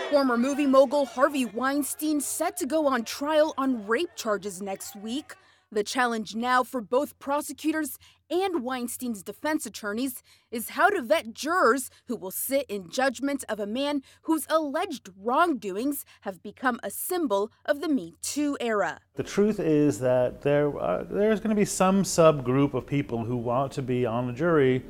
Former movie mogul Harvey Weinstein set to go on trial on rape charges next week. The challenge now for both prosecutors and Weinstein's defense attorneys is how to vet jurors who will sit in judgment of a man whose alleged wrongdoings have become a symbol of the Me Too era. The truth is that there's going to be some subgroup of people who want to be on the jury,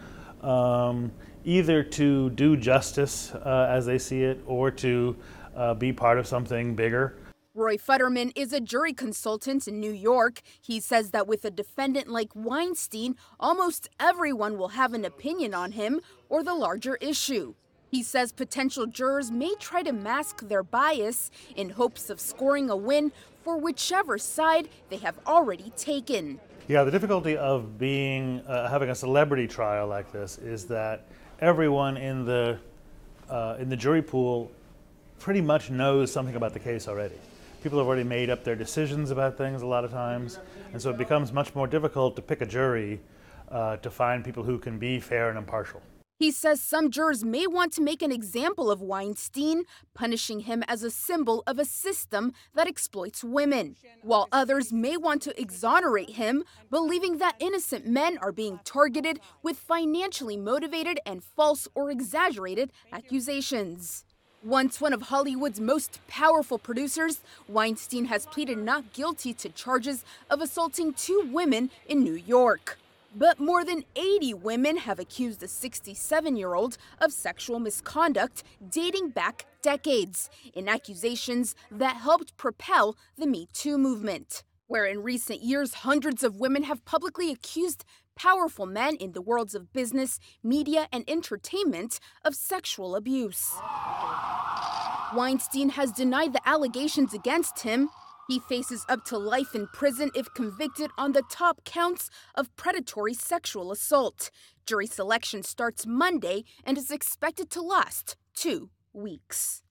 either to do justice as they see it, or to be part of something bigger. Roy Futterman is a jury consultant in New York. He says that with a defendant like Weinstein, almost everyone will have an opinion on him or the larger issue. He says potential jurors may try to mask their bias in hopes of scoring a win for whichever side they have already taken. Yeah, the difficulty of having a celebrity trial like this is that everyone in the jury pool pretty much knows something about the case already. People have already made up their decisions about things a lot of times, and so it becomes much more difficult to pick a jury to find people who can be fair and impartial. He says some jurors may want to make an example of Weinstein, punishing him as a symbol of a system that exploits women, while others may want to exonerate him, believing that innocent men are being targeted with financially motivated and false or exaggerated accusations. Once one of Hollywood's most powerful producers, Weinstein has pleaded not guilty to charges of assaulting 2 women in New York. But more than 80 women have accused the 67-year-old of sexual misconduct dating back decades, in accusations that helped propel the Me Too movement, where in recent years hundreds of women have publicly accused powerful men in the worlds of business, media, and entertainment of sexual abuse. Weinstein has denied the allegations against him. He faces up to life in prison if convicted on the top counts of predatory sexual assault. Jury selection starts Monday and is expected to last 2 weeks.